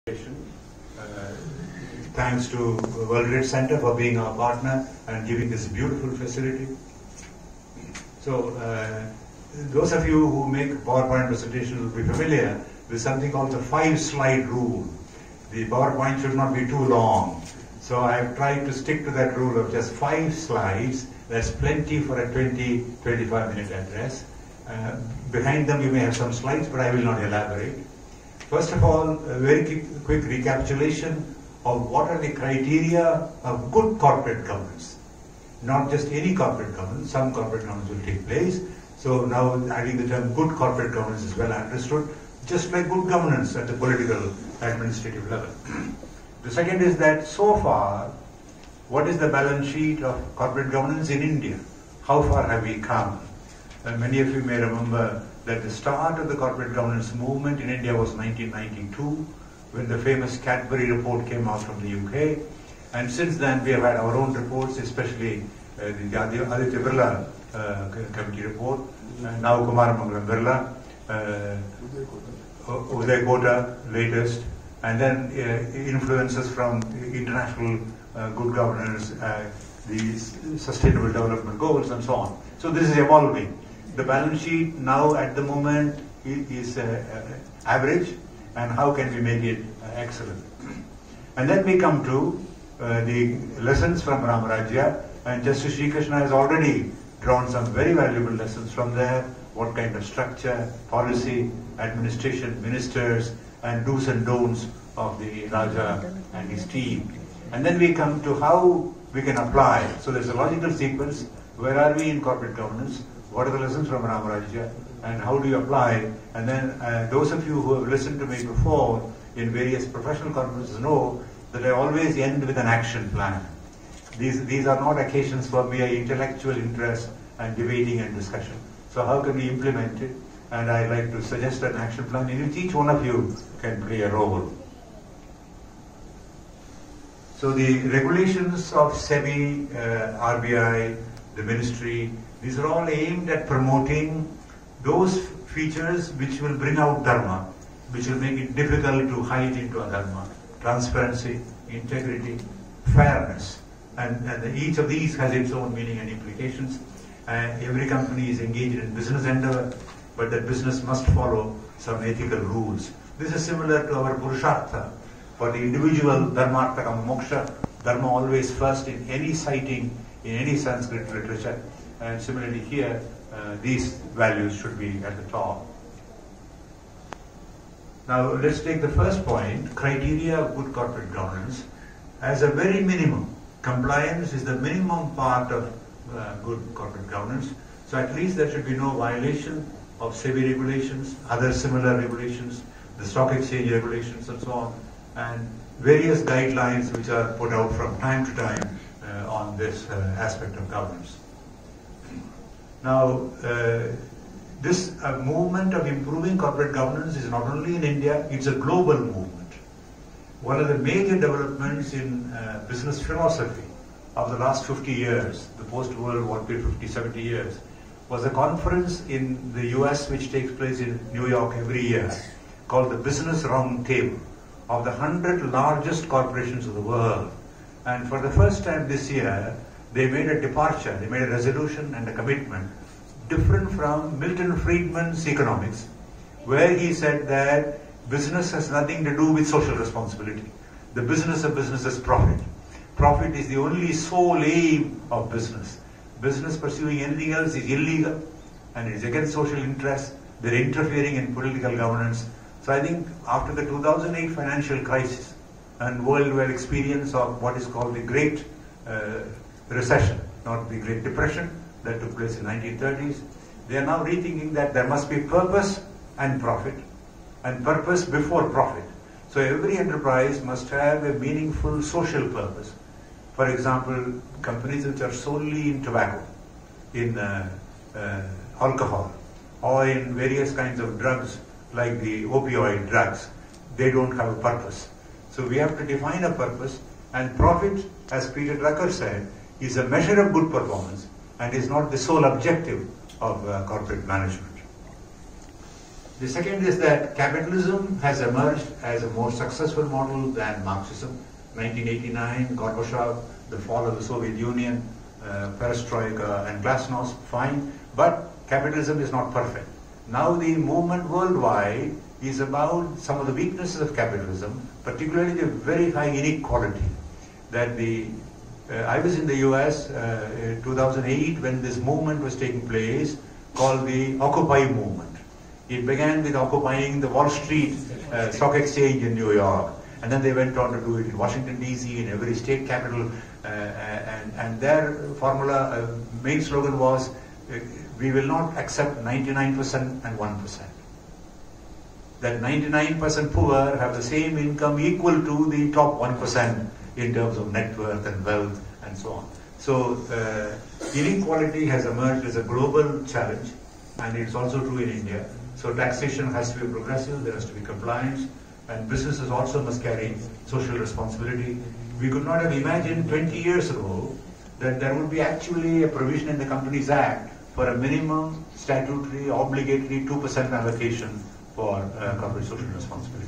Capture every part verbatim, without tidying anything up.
Uh, thanks to World Trade Center for being our partner and giving this beautiful facility. So, uh, those of you who make PowerPoint presentations will be familiar with something called the five-slide rule. The PowerPoint should not be too long. So I have tried to stick to that rule of just five slides. That's plenty for a twenty to twenty-five minute address. Uh, behind them you may have some slides, but I will not elaborate. First of all, a very quick recapitulation of what are the criteria of good corporate governance. Not just any corporate governance, some corporate governance will take place. So now adding the term good corporate governance is well understood, just like good governance at the political administrative level. The second is that so far, what is the balance sheet of corporate governance in India? How far have we come? And many of you may remember that the start of the corporate governance movement in India was nineteen ninety-two, when the famous Cadbury report came out from the U K. And since then we have had our own reports, especially uh, the Aditya Birla uh, committee report, uh, now Kumar Mangalam Birla, uh, Uday Kota latest, and then uh, influences from international uh, good governance, uh, the sustainable development goals and so on. So this is evolving. The balance sheet now at the moment is uh, uh, average, and how can we make it uh, excellent? And then we come to uh, the lessons from Rama Rajya, and Justice Sri Krishna has already drawn some very valuable lessons from there. What kind of structure, policy, administration, ministers, and do's and don'ts of the Raja and his team. And then we come to how we can apply. So there's a logical sequence. Where are we in corporate governance? What are the lessons from Rama Rajya, and how do you apply? And then uh, those of you who have listened to me before in various professional conferences know that I always end with an action plan. These, these are not occasions for mere intellectual interest and debating and discussion. So how can we implement it? And I'd like to suggest an action plan in which each one of you can play a role. So the regulations of SEBI, uh, R B I, the ministry, these are all aimed at promoting those features which will bring out dharma, which will make it difficult to hide into a dharma. Transparency, integrity, fairness. And, and each of these has its own meaning and implications. And every company is engaged in business endeavor, but that business must follow some ethical rules. This is similar to our Purushartha. For the individual, Dharmartha kama moksha, dharma always first in any citing, in any Sanskrit literature. And similarly here, uh, these values should be at the top. Now let's take the first point, criteria of good corporate governance. As a very minimum, compliance is the minimum part of uh, good corporate governance. So at least there should be no violation of SEBI regulations, other similar regulations, the stock exchange regulations and so on, and various guidelines which are put out from time to time uh, on this uh, aspect of governance. Now, uh, this uh, movement of improving corporate governance is not only in India, it's a global movement. One of the major developments in uh, business philosophy of the last fifty years, the post-World War period, fifty, seventy years, was a conference in the U S which takes place in New York every year, called the Business Round Table, of the one hundred largest corporations of the world. And for the first time this year, they made a departure, they made a resolution and a commitment different from Milton Friedman's economics, where he said that business has nothing to do with social responsibility. The business of business is profit. Profit is the only sole aim of business. Business pursuing anything else is illegal and it is against social interests. They're interfering in political governance. So I think after the two thousand eight financial crisis and worldwide experience of what is called the Great uh, Recession, not the Great Depression that took place in nineteen thirties, they are now rethinking that there must be purpose and profit, and purpose before profit. So every enterprise must have a meaningful social purpose. For example, companies which are solely in tobacco, in uh, uh, alcohol, or in various kinds of drugs like the opioid drugs, they don't have a purpose. So we have to define a purpose, and profit, as Peter Drucker said, is a measure of good performance and is not the sole objective of uh, corporate management. The second is that capitalism has emerged as a more successful model than Marxism. nineteen eighty-nine, Gorbachev, the fall of the Soviet Union, uh, perestroika and glasnost, fine, but capitalism is not perfect. Now the movement worldwide is about some of the weaknesses of capitalism, particularly the very high inequality. That the uh, I was in the U S uh, in two thousand eight when this movement was taking place, called the Occupy movement. It began with occupying the Wall Street uh, Stock Exchange in New York, and then they went on to do it in Washington D C, in every state capital, uh, and, and their formula, uh, main slogan was, uh, we will not accept ninety-nine percent and one percent. That ninety-nine percent poor have the same income equal to the top one percent in terms of net worth and wealth and so on. So uh, inequality has emerged as a global challenge, and it's also true in India. So taxation has to be progressive, there has to be compliance, and businesses also must carry social responsibility. We could not have imagined twenty years ago that there would be actually a provision in the Companies Act for a minimum statutory obligatory two percent allocation for uh, corporate social responsibility.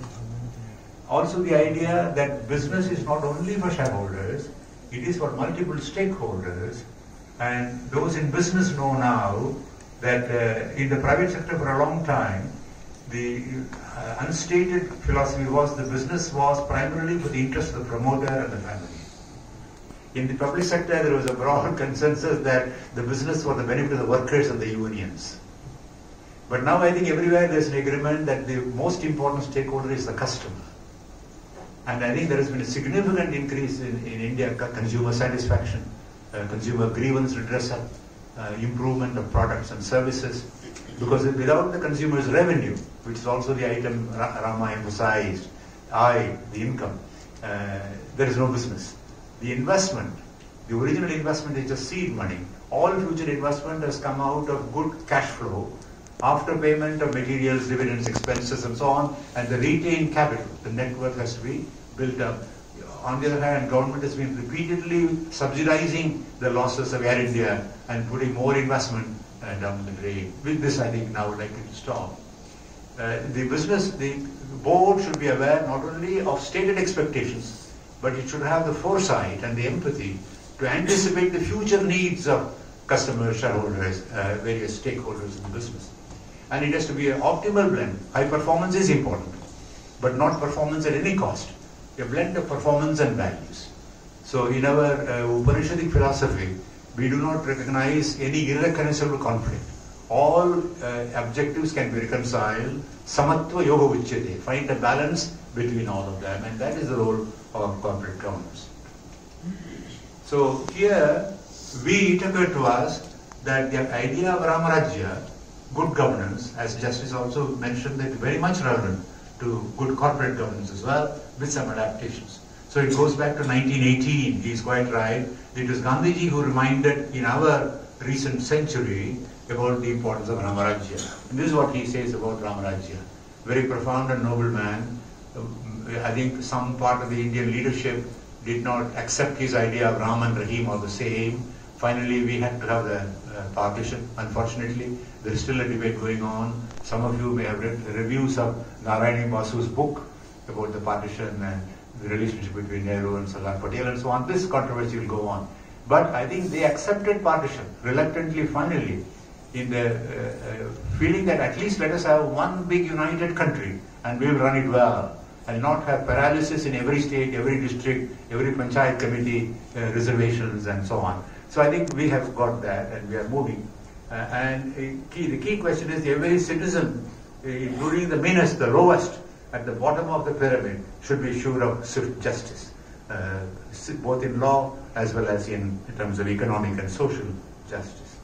Also the idea that business is not only for shareholders, it is for multiple stakeholders, and those in business know now that uh, in the private sector for a long time, the uh, unstated philosophy was the business was primarily for the interest of the promoter and the family. In the public sector, there was a broad consensus that the business was the benefit of the workers and the unions. But now I think everywhere there's an agreement that the most important stakeholder is the customer. And I think there has been a significant increase in, in India, consumer satisfaction, uh, consumer grievance redressal, uh, improvement of products and services. Because without the consumer's revenue, which is also the item Rama emphasized, I, the income, uh, there is no business. The investment, the original investment is just seed money. All future investment has come out of good cash flow after payment of materials, dividends, expenses and so on, and the retained capital, the net worth has to be built up. On the other hand, government has been repeatedly subsidizing the losses of Air India and putting more investment uh, down the drain. With this, I think now I would like to stop. Uh, the business, the board should be aware not only of stated expectations, but it should have the foresight and the empathy to anticipate the future needs of customers, shareholders, uh, various stakeholders in the business. And it has to be an optimal blend. High performance is important, but not performance at any cost. A blend of performance and values. So in our uh, Upanishadic philosophy, we do not recognize any irreconcilable conflict. All uh, objectives can be reconciled. Samatva yoga uchyate. Find a balance between all of them, and that is the role of corporate governance. So here, we it occurred to us that the idea of Rama Rajya, good governance, as Justice also mentioned, that very much relevant to good corporate governance as well, with some adaptations. So it goes back to nineteen eighteen, he is quite right. It was Gandhiji who reminded in our recent century about the importance of Rama Rajya. And this is what he says about Rama Rajya. Very profound and noble man. I think some part of the Indian leadership did not accept his idea of Ram and Rahim are the same. Finally, we had to have the uh, partition. Unfortunately, there is still a debate going on. Some of you may have read reviews of Narayani Basu's book about the partition and the relationship between Nehru and Sardar Patel and so on. This controversy will go on. But I think they accepted partition, reluctantly, finally, in the uh, uh, feeling that at least let us have one big united country and we will run it well, and not have paralysis in every state, every district, every panchayat committee, uh, reservations and so on. So I think we have got that and we are moving. Uh, and uh, key, the key question is every citizen, uh, including the meanest, the lowest, at the bottom of the pyramid, should be sure of swift justice, uh, both in law as well as in, in terms of economic and social justice.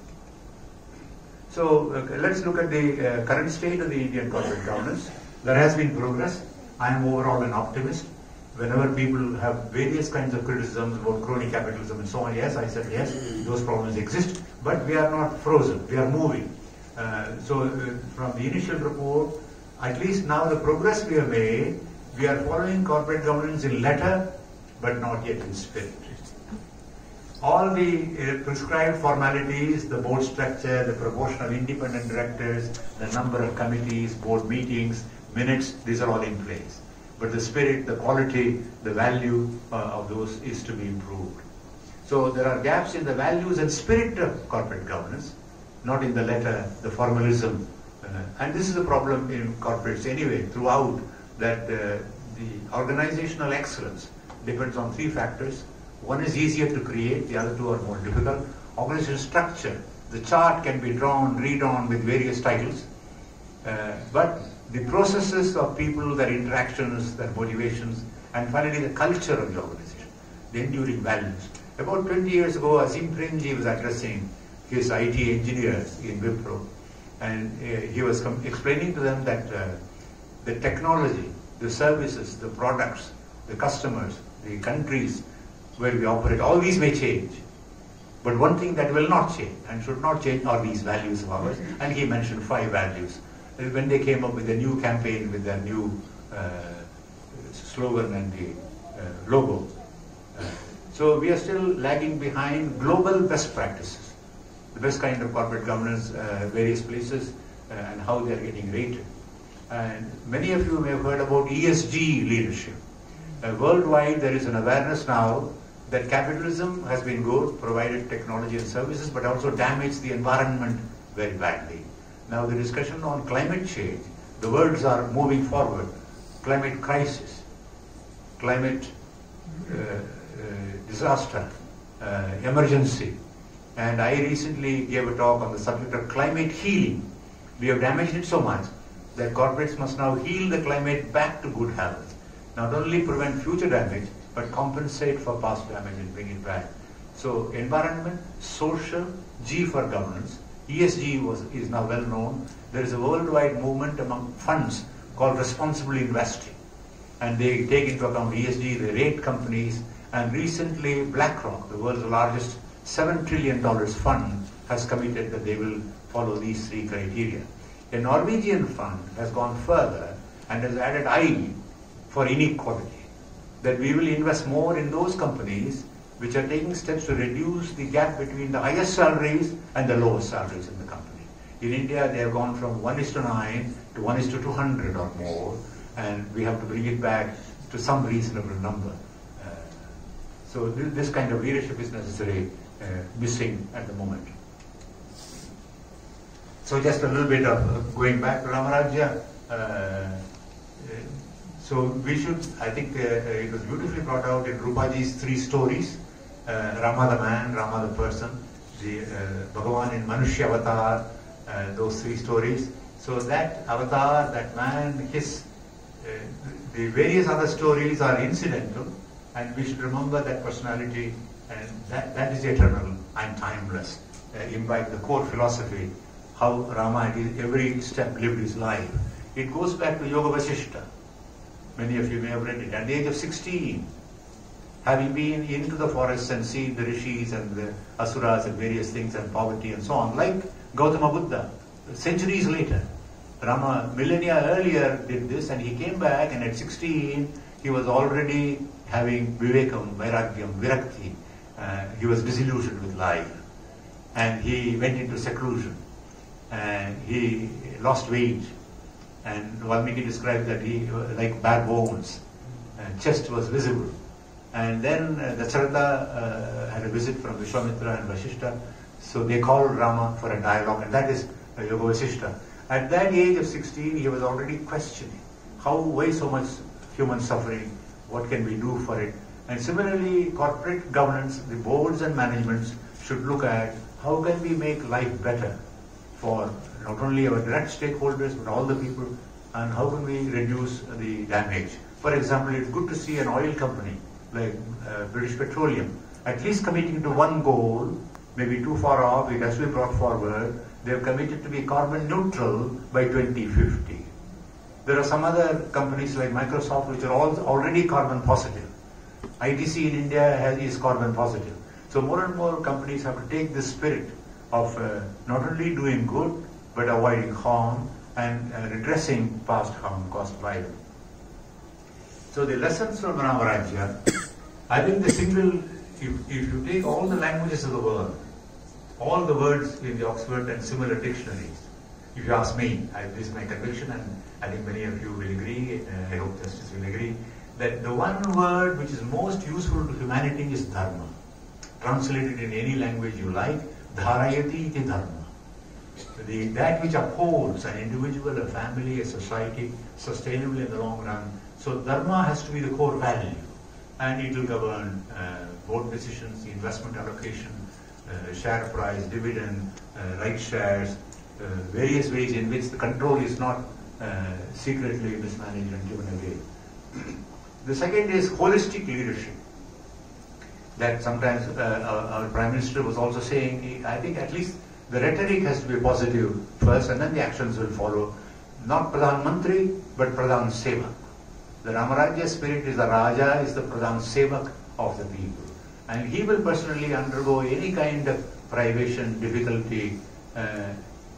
So uh, let's look at the uh, current state of the Indian corporate governance. There has been progress. I am overall an optimist. Whenever people have various kinds of criticisms about crony capitalism and so on, yes, I said yes, those problems exist, but we are not frozen, we are moving. Uh, so uh, from the initial report, at least now the progress we have made, we are following corporate governance in letter, but not yet in spirit. all the uh, prescribed formalities, the board structure, the proportion of independent directors, the number of committees, board meetings, minutes, these are all in place. But the spirit, the quality, the value uh, of those is to be improved. So there are gaps in the values and spirit of corporate governance, not in the letter, the formalism. Uh, and this is a problem in corporates anyway, throughout, that uh, the organizational excellence depends on three factors. One is easier to create, the other two are more difficult. Organizational structure, the chart can be drawn, redrawn with various titles, uh, but the processes of people, their interactions, their motivations, and finally the culture of the organization, the enduring values. About twenty years ago, Azim Premji was addressing his I T engineers in Wipro, and uh, he was explaining to them that uh, the technology, the services, the products, the customers, the countries where we operate, all these may change. But one thing that will not change and should not change are these values of ours. And he mentioned five values. When they came up with a new campaign with their new uh, slogan and the uh, logo. Uh, so we are still lagging behind global best practices, the best kind of corporate governance, uh, various places, uh, and how they are getting rated. And many of you may have heard about E S G leadership. Uh, worldwide, there is an awareness now that capitalism has been good, provided technology and services, but also damaged the environment very badly. Now the discussion on climate change, the worlds are moving forward. Climate crisis, climate uh, uh, disaster, uh, emergency. And I recently gave a talk on the subject of climate healing. We have damaged it so much that corporates must now heal the climate back to good health. Not only prevent future damage, but compensate for past damage and bring it back. So environment, social, G for governance. E S G was, is now well known. There is a worldwide movement among funds called responsible investing. And they take into account E S G, they rate companies. And recently BlackRock, the world's largest seven trillion dollars fund, has committed that they will follow these three criteria. A Norwegian fund has gone further and has added I for inequality, that we will invest more in those companies which are taking steps to reduce the gap between the highest salaries and the lowest salaries in the company. In India, they have gone from one is to nine to one is to two hundred or more, and we have to bring it back to some reasonable number. Uh, so th this kind of leadership is necessary, uh, missing at the moment. So just a little bit of uh, going back to Rama Rajya. Uh, So we should, I think uh, it was beautifully brought out in Rupaji's three stories, uh, Rama the man, Rama the person, the uh, Bhagavan in Manushya avatar, uh, those three stories. So that avatar, that man, his, uh, the various other stories are incidental, and we should remember that personality, and that, that is eternal and timeless. Uh, imbibe the core philosophy, how Rama at every step lived his life. It goes back to Yoga Vasishta. Many of you may have read it. At the age of sixteen, having been into the forests and seen the rishis and the asuras and various things and poverty and so on, like Gautama Buddha, centuries later, Rama millennia earlier did this, and he came back, and at sixteen he was already having vivekam, vairagyam, virakti. Uh, he was disillusioned with life, and he went into seclusion, and he lost weight. And Valmiki described that he, like bare bones, and chest was visible. And then uh, Dasharatha uh, had a visit from Vishwamitra and Vasishta, so they called Rama for a dialogue, and that is uh, Yoga Vasishta. At that age of sixteen, he was already questioning, how, why so much human suffering, what can we do for it? And similarly, corporate governance, the boards and managements should look at how can we make life better for not only our direct stakeholders, but all the people, and how can we reduce the damage. For example, it's good to see an oil company like uh, British Petroleum at least committing to one goal, maybe too far off, it has to be brought forward. They have committed to be carbon neutral by twenty fifty. There are some other companies like Microsoft which are all already carbon positive. I T C in India has, is carbon positive. So more and more companies have to take this spirit of uh, not only doing good, but avoiding harm and uh, redressing past harm caused by them. So the lessons from Rama Rajya, I think the single if, if you take all the languages of the world, all the words in the Oxford and similar dictionaries, if you ask me, I, this is my conviction, and I think many of you will agree, uh, I hope Justice will agree, that the one word which is most useful to humanity is dharma. Translated in any language you like, dharayati iti dharma. The, that which upholds an individual, a family, a society, sustainably in the long run. So dharma has to be the core value, and it will govern uh, board decisions, the investment allocation, uh, share price, dividend, uh, right shares, uh, various ways in which the control is not uh, secretly mismanaged and given away. The second is holistic leadership. That sometimes uh, our, our Prime Minister was also saying, I think at least the rhetoric has to be positive first, and then the actions will follow. Not Pradhan Mantri, but Pradhan Sevak. The Rama Rajya spirit is the Raja, is the Pradhan Sevak of the people. And he will personally undergo any kind of privation, difficulty. Uh,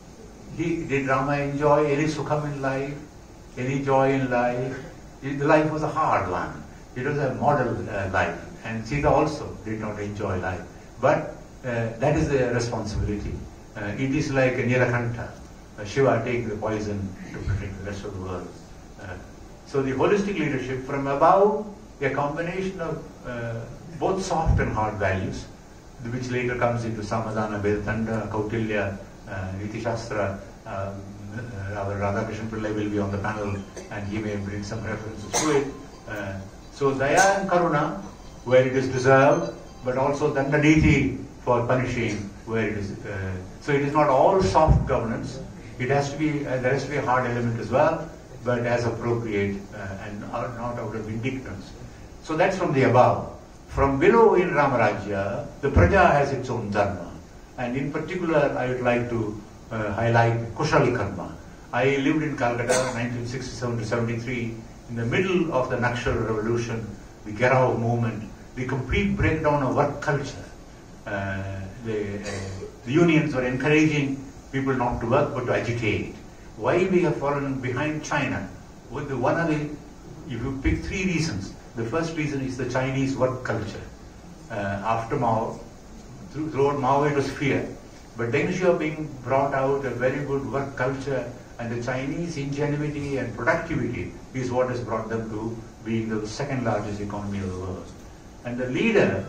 he, did Rama enjoy any sukham in life, any joy in life? The life was a hard one. It was a model uh, life. And Sita also did not enjoy life. But uh, that is the responsibility. Uh, it is like a Nilakanta, uh, Shiva taking the poison to protect the rest of the world. Uh, so the holistic leadership from above, a combination of uh, both soft and hard values, which later comes into Samadhana, Vedanta, Kautilya, uh, Niti Shastra. Um, uh, our Radhakrishnan Pillai will be on the panel and he may bring some references to it. Uh, so Daya and Karuna, where it is deserved, but also Dandaditi for punishing where it is. Uh, so it is not all soft governance. It has to be, uh, there has to be a hard element as well, but as appropriate uh, and not out of vindictiveness. So that's from the above. From below in Rama Rajya, the Praja has its own dharma. And in particular, I would like to uh, highlight Kushal Karma. I lived in Calcutta nineteen sixty-seven to seventy-three, in the middle of the Nakshal revolution, the Gherao movement, the complete breakdown of work culture. Uh, the, uh, the unions were encouraging people not to work but to agitate. Why we have fallen behind China? With the one of the, if you pick three reasons, the first reason is the Chinese work culture. Uh, after Mao, through, throughout Mao it was fear, but Deng Xiaoping brought out a very good work culture, and the Chinese ingenuity and productivity is what has brought them to being the second largest economy of the world. And the leader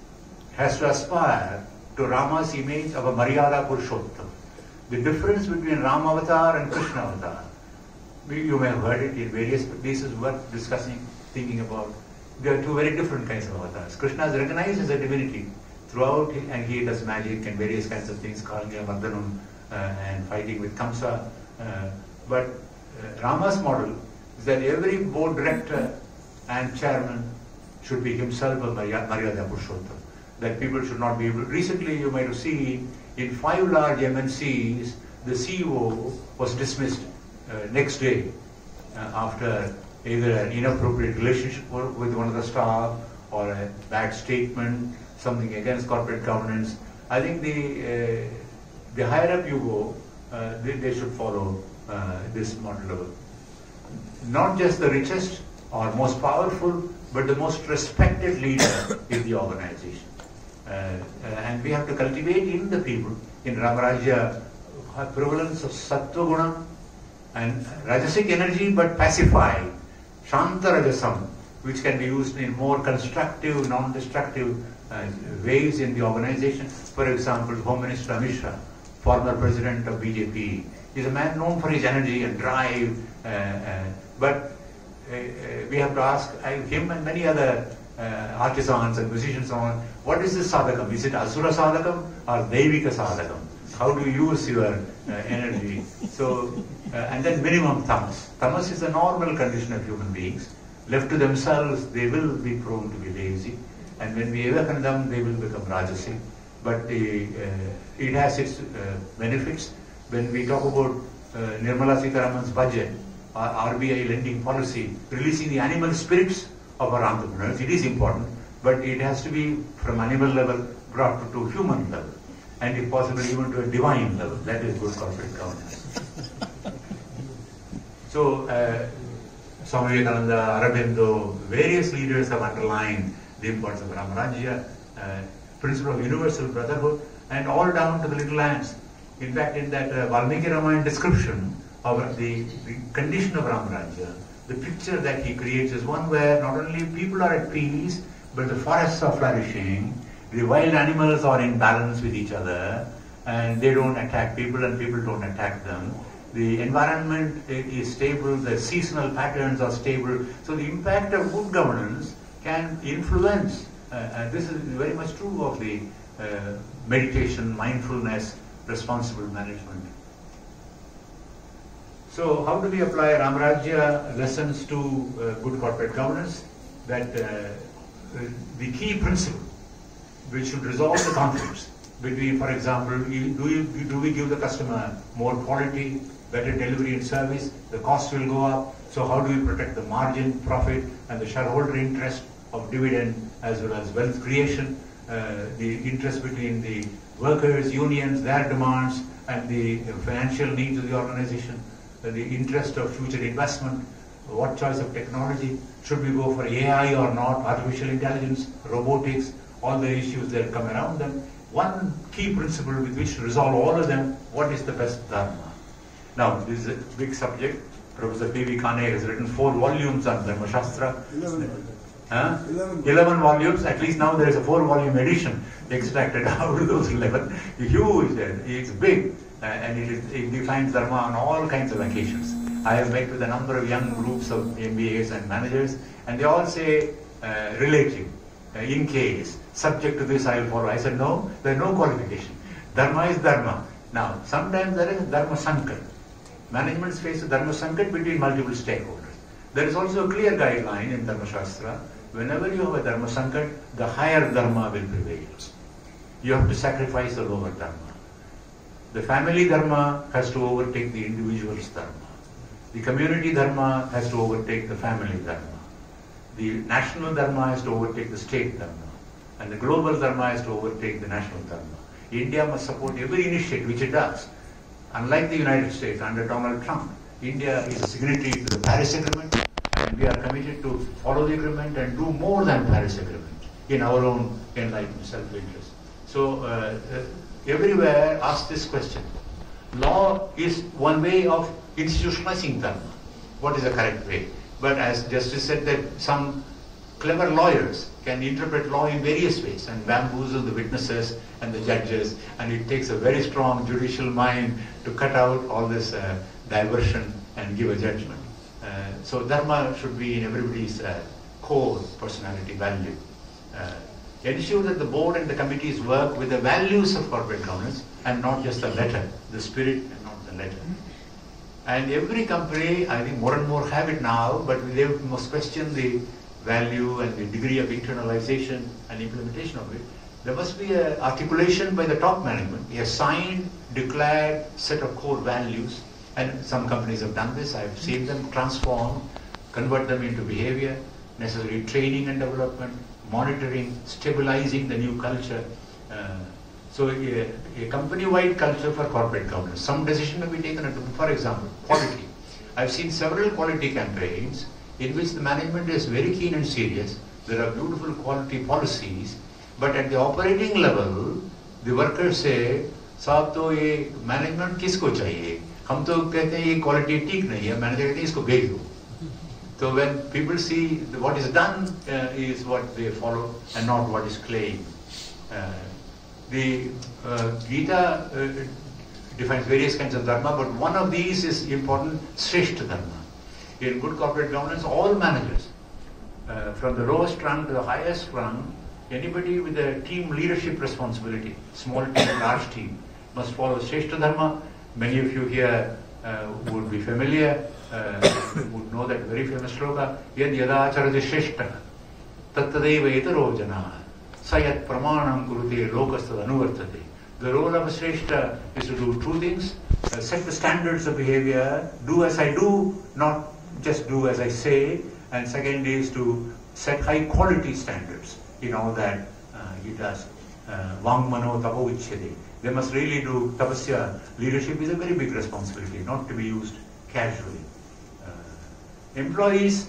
has to aspire to Rama's image of a Maryada Purushottam. The difference between Rama Avatar and Krishna Avatar, you may have heard it in various places worth discussing, thinking about. There are two very different kinds of avatars. Krishna is recognized as a divinity throughout, and he does magic and various kinds of things, Kalya, Mardanam, uh, and fighting with Kamsa. Uh, but uh, Rama's model is that every board director and chairman should be himself a Maryada Purushottam. That people should not be able. Recently, you might have seen in five large M N Cs, the C E O was dismissed uh, next day uh, after either an inappropriate relationship with one of the staff or a bad statement, something against corporate governance. I think the uh, the higher up you go, uh, they, they should follow uh, this model of not just the richest or most powerful, but the most respected leader in the organization. Uh, uh, and we have to cultivate in the people, in Rama Rajya, a prevalence of Sattva Guna and Rajasic energy, but pacified, Shanta Rajasam, which can be used in more constructive, non-destructive uh, ways in the organization. For example, Home Minister Amit Shah, former president of B J P, is a man known for his energy and drive, uh, uh, but uh, uh, we have to ask uh, him and many other Uh, artisans and musicians on, what is this sadhakam? Is it asura sadhakam or devika sadhakam? How do you use your uh, energy? So, uh, and then minimum tamas. Tamas is a normal condition of human beings. Left to themselves, they will be prone to be lazy. And when we awaken them, they will become rajasic. But the, uh, it has its uh, benefits. When we talk about uh, Nirmala Sitharaman's budget, or R B I lending policy, releasing the animal spirits of our entrepreneurs, it is important, but it has to be from animal level brought to, to human level, and if possible even to a divine level. That is good corporate governance. So, uh, Swami Vivekananda, Aurobindo, various leaders have underlined the importance of Rama Rajya. uh, principle of universal brotherhood, and all down to the little ants. In fact, in that uh, Valmiki Ramayana description of the, the condition of Rama Rajya, the picture that he creates is one where not only people are at peace, but the forests are flourishing, the wild animals are in balance with each other, and they don't attack people and people don't attack them. The environment is stable, the seasonal patterns are stable, so the impact of good governance can influence, uh, and this is very much true of the uh, meditation, mindfulness, responsible management. So how do we apply Rama Rajya lessons to uh, good corporate governance? That uh, the key principle which should resolve the conflicts between, for example, do, you, do we give the customer more quality, better delivery and service, the cost will go up, so how do we protect the margin, profit and the shareholder interest of dividend as well as wealth creation, uh, the interest between the workers, unions, their demands and the financial needs of the organization, uh, the interest of future investment, what choice of technology, should we go for A I or not, artificial intelligence, robotics, all the issues that come around them. One key principle with which to resolve all of them, what is the best dharma? Now, this is a big subject. Professor P V Kane has written four volumes on Dharma Shastra. Eleven. Huh? Eleven volumes. At least now there is a four-volume edition extracted out of those eleven. Huge. It's big, uh, and it, is, it defines Dharma on all kinds of occasions. I have met with a number of young groups of M B As and managers, and they all say uh, relative, uh, in case, subject to this I will follow. I said no, there is no qualification. Dharma is Dharma. Now, sometimes there is Dharma Sankat. Management faces Dharma Sankat between multiple stakeholders. There is also a clear guideline in Dharma Shastra. Whenever you have a Dharma Sankat, the higher Dharma will prevail. You have to sacrifice the lower Dharma. The family Dharma has to overtake the individual's Dharma. The community Dharma has to overtake the family Dharma. The national Dharma has to overtake the state Dharma. And the global Dharma has to overtake the national Dharma. India must support every initiative, which it does. Unlike the United States under Donald Trump, India is a signatory to the Paris Agreement, and we are committed to follow the agreement and do more than Paris Agreement in our own enlightened self-interest. So uh, uh, everywhere ask this question. Law is one way of institutionalizing Dharma. What is the correct way? But as Justice said, that some clever lawyers can interpret law in various ways and bamboozle the witnesses and the judges, and it takes a very strong judicial mind to cut out all this uh, diversion and give a judgment. Uh, so Dharma should be in everybody's uh, core personality value. Uh, ensure that the board and the committees work with the values of corporate governance and not just the letter, the spirit and not the letter. And every company, I think more and more have it now, but they must question the value and the degree of internalization and implementation of it. There must be an articulation by the top management, a signed, declared set of core values, and some companies have done this. I've seen them transform, convert them into behavior, necessary training and development, monitoring, stabilizing the new culture. Uh, so a, a company-wide culture for corporate governance. Some decision may be taken, for example, quality. I've seen several quality campaigns in which the management is very keen and serious. There are beautiful quality policies, but at the operating level, the workers say, "Saab to ye management kisko chahiye? Hum to kehte hain ye quality theek nahi hai, manager kehte hain isko bhej do." So when people see what is done uh, is what they follow and not what is claimed. Uh, the uh, Gita uh, defines various kinds of dharma, but one of these is important, Shreshta dharma. In good corporate governance, all managers, uh, from the lowest rung to the highest rung, anybody with a team leadership responsibility, small team, large team, must follow Shreshta dharma. Many of you here uh, would be familiar, uh, would know that very famous sloka, Yad yadacharati shreshta, tattadeva etaro janaha, sayat pramanam kurute lokastad anuvartate. The role of a Shreshta is to do two things, uh, set the standards of behavior, do as I do, not just do as I say, and second is to set high quality standards in all that uh, he does. Vangmano tapo uchyate. They must really do tapasya. Leadership is a very big responsibility, not to be used casually. Uh, employees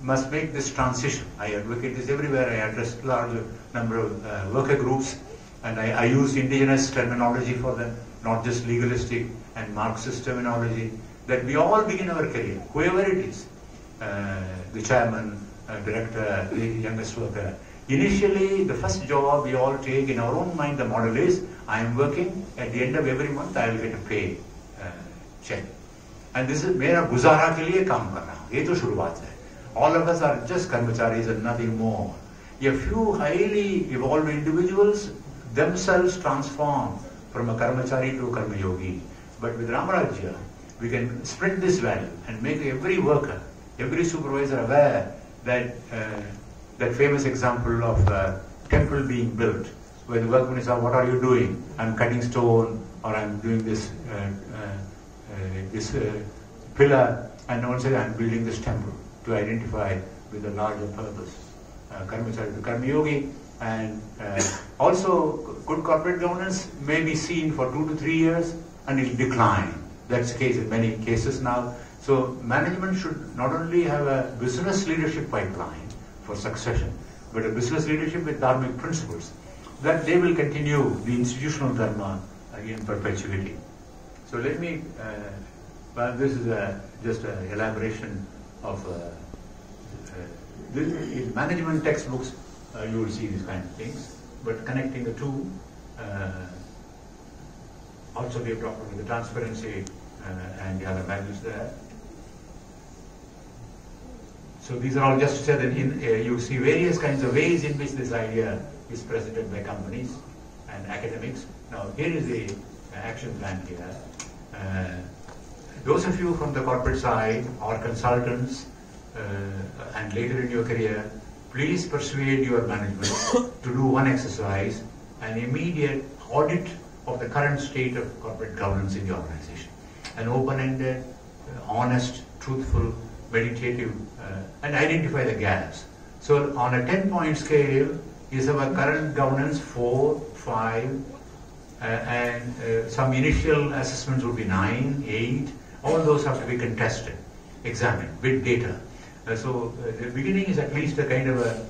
must make this transition. I advocate this everywhere. I address a large number of uh, worker groups, and I, I use indigenous terminology for them, not just legalistic and Marxist terminology, that we all begin our career, whoever it is, uh, the chairman, uh, director, the youngest worker. Initially, the first job we all take in our own mind, the model is, I am working, at the end of every month I will get a pay uh, check. And this is, मेरा गुजारा के लिए काम कर रहा हूँ, ये तो शुरुआत है. All of us are just karmacharis and nothing more. A few highly evolved individuals themselves transform from a karmachari to a karma yogi. But with Rama Rajya, we can spread this value and make every worker, every supervisor aware that uh, that famous example of a temple being built, where the workmen say, what are you doing? I'm cutting stone, or I'm doing this uh, uh, uh, this uh, pillar, and no one says, I'm building this temple, to identify with a larger purpose. Uh, Karmachari to Karma Yogi, and uh, also good corporate governance may be seen for two to three years and it will decline. That's the case in many cases now. So management should not only have a business leadership pipeline for succession, but a business leadership with dharmic principles, that they will continue the institutional dharma in perpetuity. So let me, uh, well, this is a, just an elaboration of uh, uh, this, in management textbooks, uh, you will see these kind of things, but connecting the two, uh, also they've talked about the transparency uh, and the other values there. So these are all just to say that in, uh, you see various kinds of ways in which this idea is presented by companies and academics. Now here is the action plan here. Uh, those of you from the corporate side or consultants uh, and later in your career, please persuade your management to do one exercise, an immediate audit of the current state of corporate governance in the organization. An open-ended, uh, honest, truthful, meditative, uh, and identify the gaps. So on a ten-point scale, is our current governance four, five, uh, and uh, some initial assessments would be nine, eight. All those have to be contested, examined with data. Uh, so uh, the beginning is at least a kind of a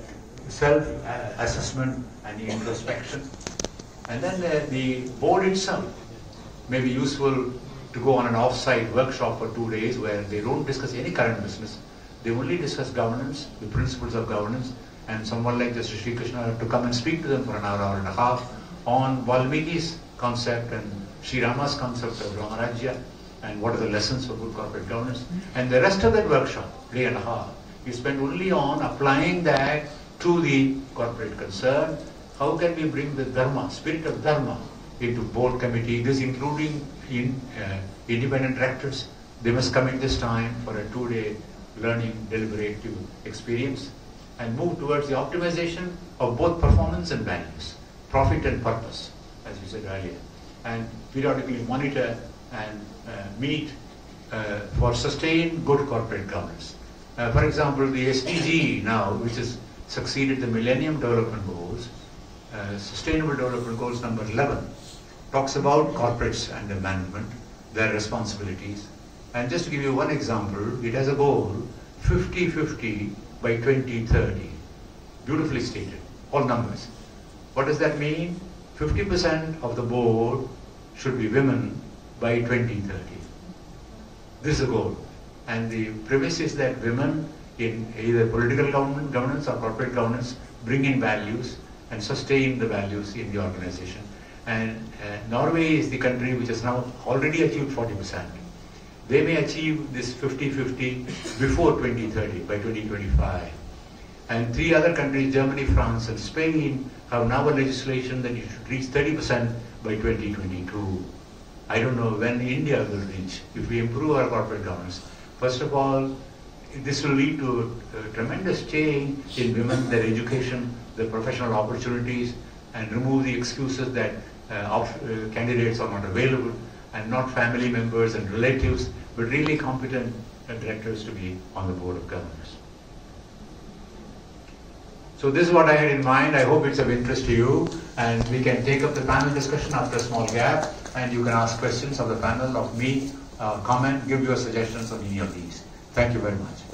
self-assessment uh, and introspection. And then the, the board itself may be useful to go on an off-site workshop for two days where they don't discuss any current business. They only discuss governance, the principles of governance, and someone like Justice Sri Krishna to come and speak to them for an hour, hour and a half on Valmiki's concept and Sri Rama's concept of Rama Rajya and what are the lessons for good corporate governance. And the rest of that workshop, day and a half, you spend only on applying that to the corporate concern. How can we bring the dharma, spirit of dharma, into board committee, this including in uh, independent directors. They must come in this time for a two-day learning deliberative experience and move towards the optimization of both performance and values, profit and purpose, as you said earlier, and periodically monitor and uh, meet uh, for sustained good corporate governance. Uh, for example, the S D G now, which has succeeded the Millennium Development Goals, uh, Sustainable Development Goals number eleven, talks about corporates and their management, their responsibilities. And just to give you one example, it has a goal fifty fifty by twenty thirty. Beautifully stated, all numbers. What does that mean? fifty percent of the board should be women by twenty thirty. This is a goal. And the premise is that women in either political government, governance or corporate governance bring in values and sustain the values in the organization. And uh, Norway is the country which has now already achieved forty percent. They may achieve this fifty fifty before twenty thirty, by twenty twenty-five. And three other countries, Germany, France and Spain, have now a legislation that you should reach thirty percent by twenty twenty-two. I don't know when India will reach, if we improve our corporate governance. First of all, this will lead to a tremendous change in women, their education, their professional opportunities, and remove the excuses that uh, of, uh, candidates are not available, and not family members and relatives, but really competent uh, directors to be on the board of governors. So this is what I had in mind. I hope it's of interest to you, and we can take up the panel discussion after a small gap, and you can ask questions of the panel, of me, uh, comment, give your suggestions on any of these. Thank you very much.